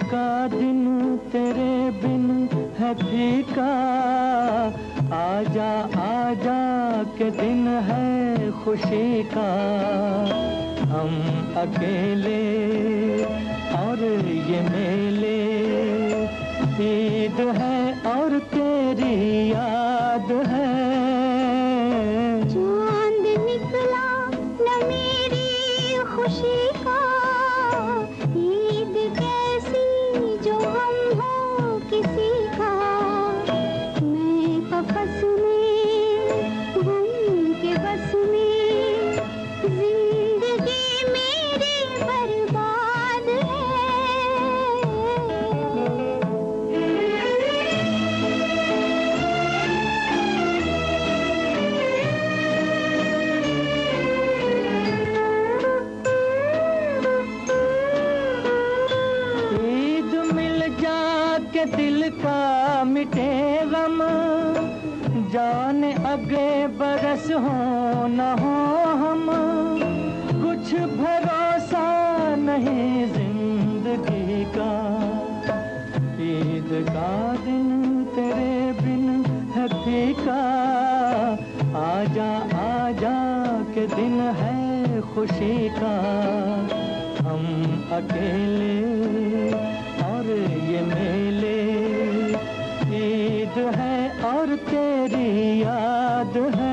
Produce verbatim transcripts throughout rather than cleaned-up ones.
का दिन तेरे बिन है फीका, आजा आजा के दिन है खुशी का। हम अकेले और ये मेले, ईद है और तेरी याद है। चांद निकला न मेरी खुशी का, ईद कैसी जो हम हो किसी का। मैं कफस में हम के बस में, जिंदगी मेरी बर्बाद है। के दिल का मिटे गम, जाने अगले बरस हो न हो हम। कुछ भरोसा नहीं जिंदगी का, ईद का दिन तेरे बिन है फीका। आजा आजा के दिन है खुशी का। हम अकेले और ये मेले, ईद है और तेरी याद है।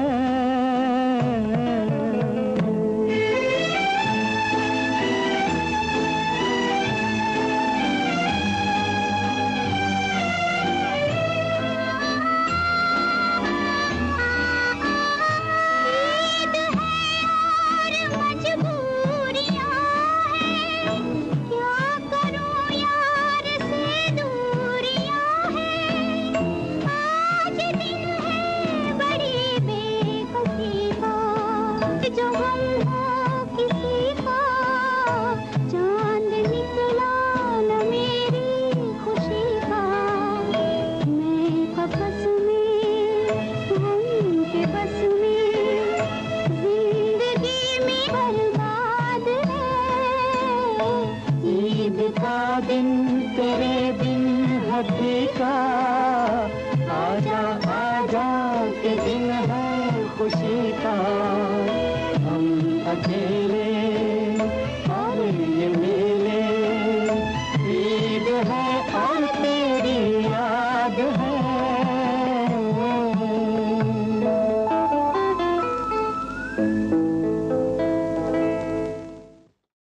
जो हम हो किसी का, चांद निकला न मेरी खुशी का। मैं कफस में हम के बस में, जिंदगी में बर्बाद है। ईद का दिन तेरे बिन है फीका,